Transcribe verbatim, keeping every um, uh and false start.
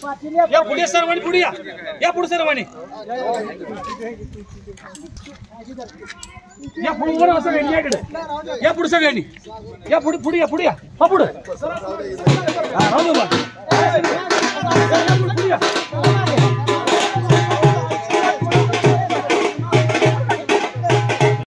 या पुढे सर्वांनी पुढे या या पुढे सर्वांनी या पुढे वर असं घ्या इकडे या पुढे सगळ्यांनी या पुढे पुढे या पुढे या हा पुढे हा राहू दे बा पुढे या